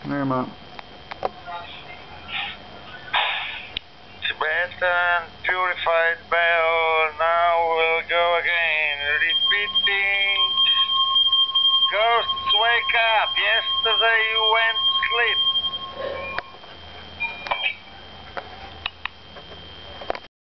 Near him up. Tibetan purified bell, now we'll go again, repeating. Ghosts, wake up! Yesterday you went